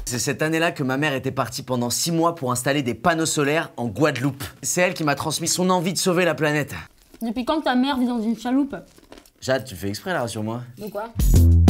C'est cette année-là que ma mère était partie pendant 6 mois pour installer des panneaux solaires en Guadeloupe. C'est elle qui m'a transmis son envie de sauver la planète. Depuis quand ta mère vit dans une chaloupe? Jade, tu fais exprès là, rassure-moi. De quoi?